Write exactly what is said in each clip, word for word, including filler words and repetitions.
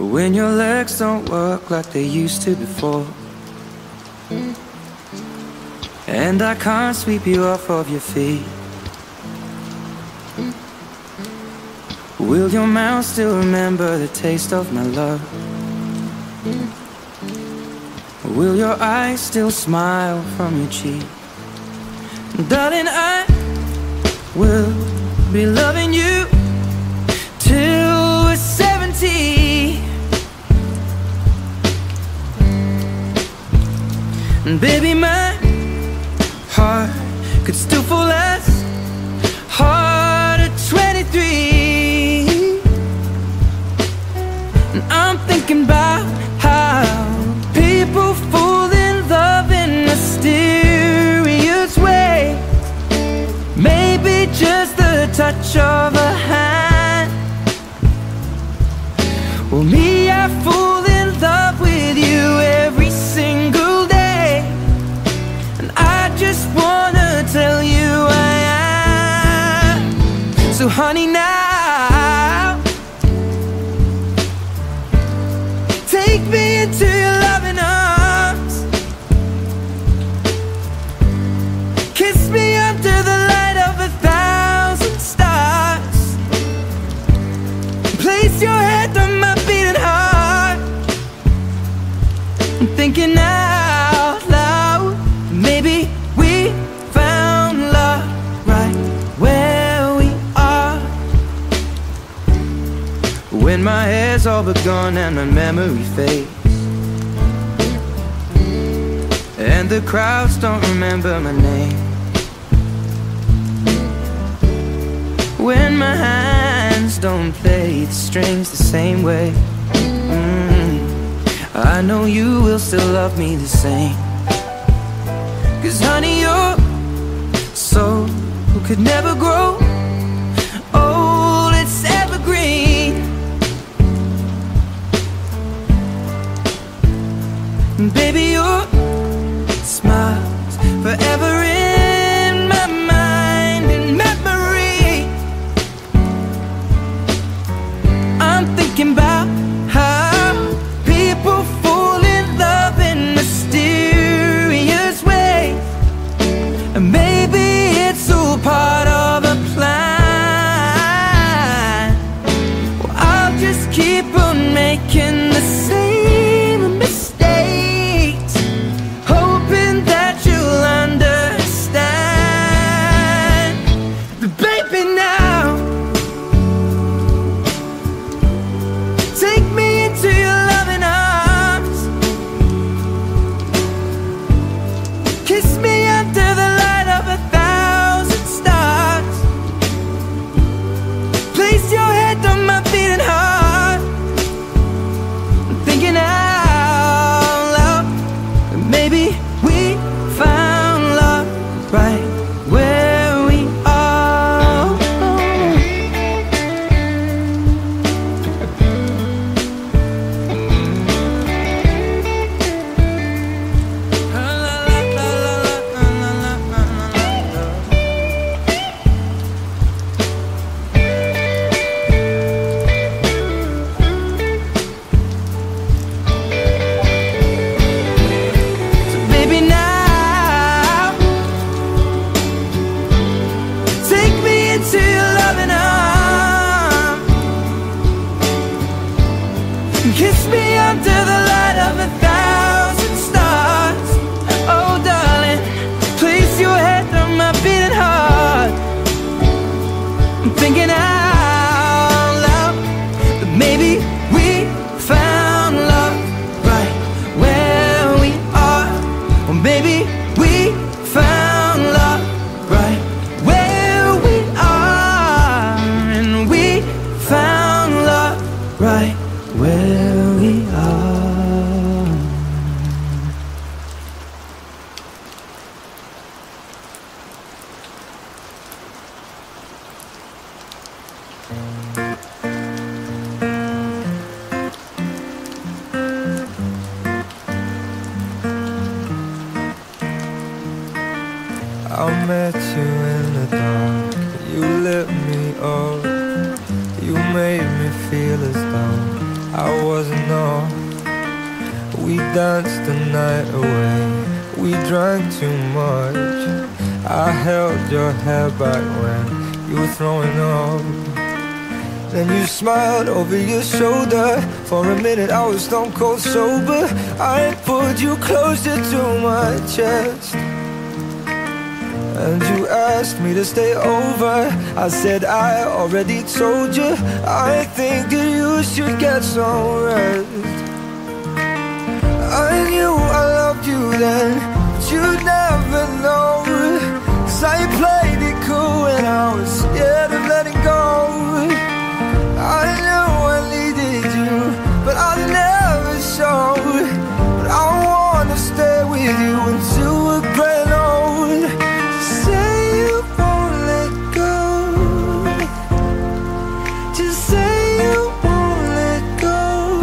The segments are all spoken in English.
when your legs don't work like they used to before, and I can't sweep you off of your feet. Will your mouth still remember the taste of my love? Will your eyes still smile from your cheek? Darling, I will be loving you till we're seventy. And baby, my heart could still fall as hard at twenty-three. And I'm thinking about how people fall in love in mysterious ways. Maybe just the touch of a hand. Well, me, I fall in love with you every single day, and I just wanna tell you I am. So honey, now take me into your loving arms. Kiss me under the light of a thousand stars. Place your head on my beating heart. I'm thinking out loud, maybe we found love right where we are. When my hair's all but gone and my memory fades, and the crowds don't remember my name, when my hands don't play the strings the same way, mm, I know you will still love me the same. Cause honey, your soul could never grow old, it's evergreen. And baby, your smile's forever in my mind and memory. I'm thinking about how people fall in love in mysterious ways, and maybe it's all part of a plan. Well, I'll just keep on making the same mistakes, hoping that you'll understand. But baby, now take me into your loving arms. Kiss me under the light of a thousand stars. Place your head on my beating heart. I'm thinking out loud, maybe we found love right where we are. So baby, now take me into your loving arms. Kiss me under the light of a thousand stars. Oh darling, place your head on my beating heart. I'm thinking out loud that maybe we found love right where we are. Or maybe we found love right where we are. And we found love right where we are. I met you in the dark, you lit me up. You made me feel as though I wasn't on. We danced the night away. We drank too much. I held your hair back when you were throwing up. Then you smiled over your shoulder. For a minute I was stone cold sober. I pulled you closer to my chest, and you asked me to stay over. I said I already told you. I think that you should get some rest. I knew I loved you then, but you'd never know. 'Cause I played it cool and I was scared of letting go. I knew I needed you, but I never showed. But I wanna stay with you until we're grown old. Just say you won't let go. Just say you won't let go.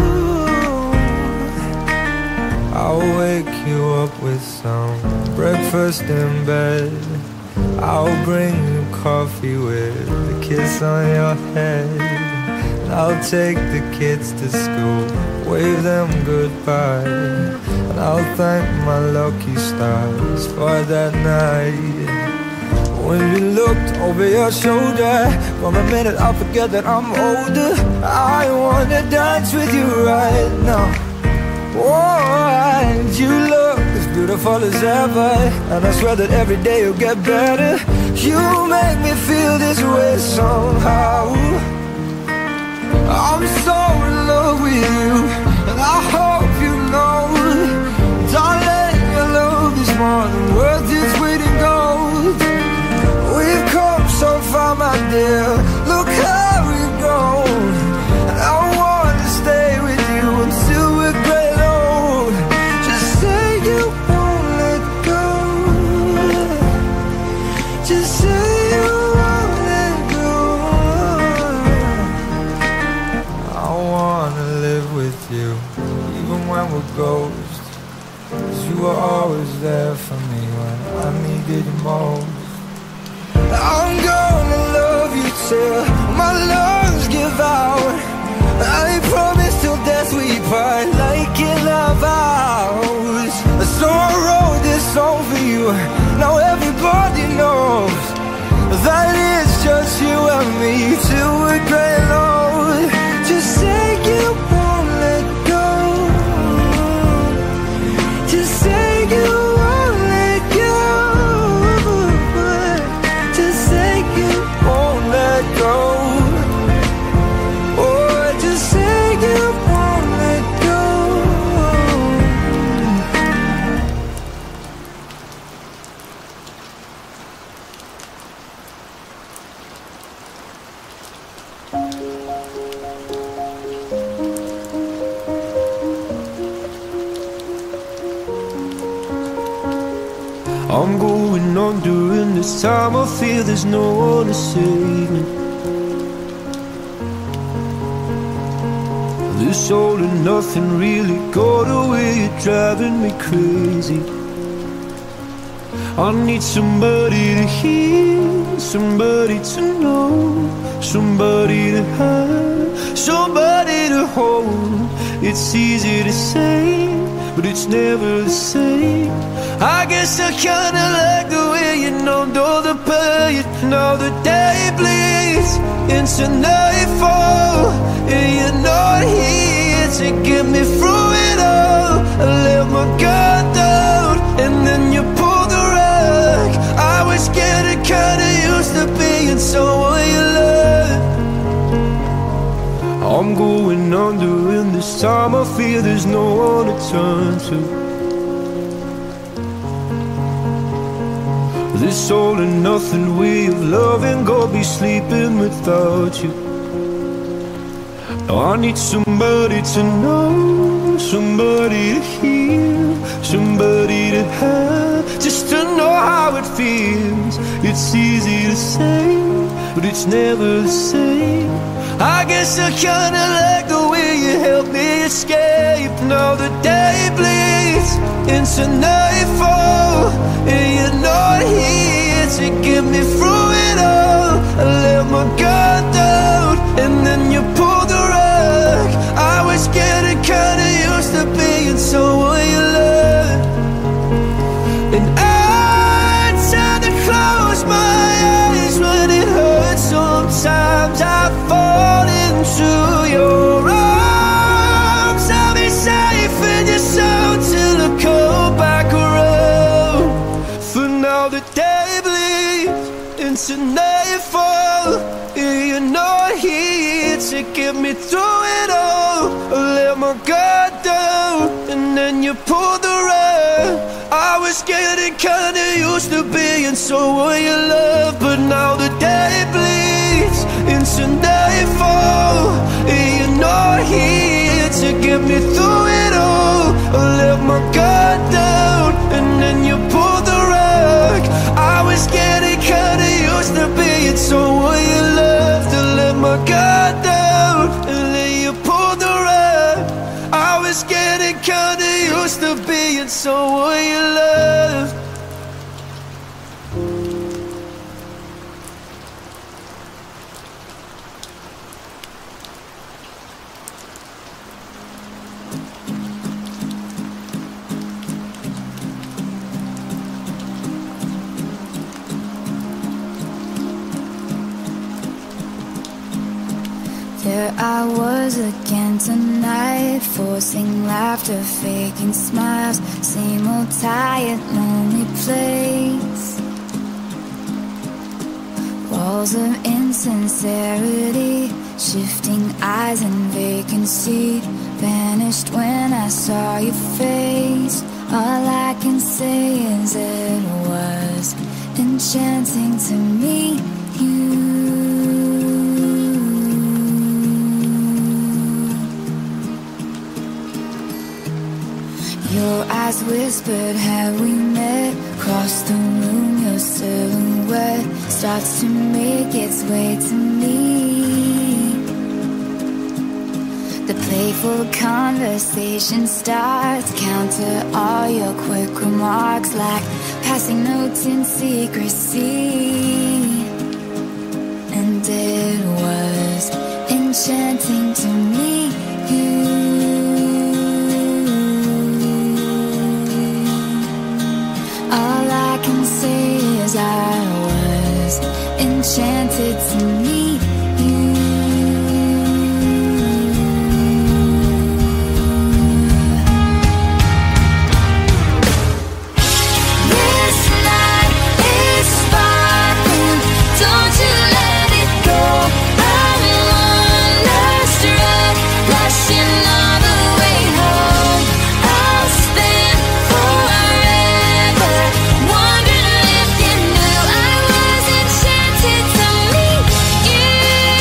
I'll wake you up with some breakfast in bed. I'll bring you coffee with a kiss on your head. I'll take the kids to school, wave them goodbye, and I'll thank my lucky stars for that night. When you looked over your shoulder, for a minute I forget that I'm older. I wanna dance with you right now. Oh, and you look as beautiful as ever, and I swear that every day you'll get better. You make me feel this way somehow. I'm so in love with you, and I hope you know, darling, your love is more than worth its weight in gold. We've come so far, my dear, look how we've grown. And I wanna stay with you until we're great old. Just say you won't let go. Just say you won't let go. I wanna live with you, even when we're ghosts. 'Cause you were always there for me when I needed you most. I'm gonna love you till my lungs give out. I promise till death we part, like in our vows. So I wrote this song for you, now everybody knows that it's just you and me till we're great old. Just say you won't let go. Just say you won't let go. Just say you won't let go. Oh, just say you won't let go. I'm going on during this time. I feel there's no one to save me. This all and nothing really got away. You're driving me crazy. I need somebody to hear, somebody to know, somebody to have, somebody to hold. It's easy to say, but it's never the same. I guess I kinda like the way you numbed all the pain. Now the day bleeds into nightfall, and you're not here to get me through it all. I let my guard down, and then you pulled the rug. I was getting kinda used to being someone you love. I'm going under, and this time I feel there's no one to turn to. This all and nothing way of loving, go be sleeping without you. Now I need somebody to know, somebody to hear, somebody to have, just to know how it feels. It's easy to say, but it's never the same. I guess I kinda like the way you help me escape. Now the day bleeds into nightfall, and you're not here to get me through it all. I let my guard down, and then you pulled the rug. I was to get me through it all. I let my guard down, and then you pulled the rug. I was getting kinda used to being someone you love, but now the day bleeds into nightfall, and you're not here to get me through it all. I let my guard down, and then you pulled the rug. I was getting kinda used to being someone you love. To let my guard down, and then you pulled the rug. I was getting kinda used to being someone you love. There I was again tonight, forcing laughter, faking smiles. Same old tired, lonely place. Walls of insincerity, shifting eyes and vacancy. Vanished when I saw your face. All I can say is it was enchanting to meet you. Your eyes whispered, have we met? Across the room, your silhouette starts to make its way to me. The playful conversation starts, counter all your quick remarks like passing notes in secrecy. And it was enchanting to meet you. All I can say is I was enchanted to meet you. This night is sparkling, don't you let it go. I'm wonderstruck, blushing all the way home. I'll spend forever wondering if you knew I was enchanted to meet you.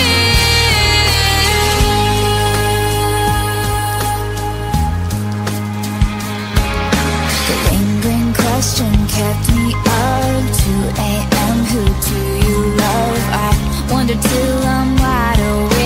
The lingering question kept me up. two a m Who do you love? I wonder till I'm wide awake.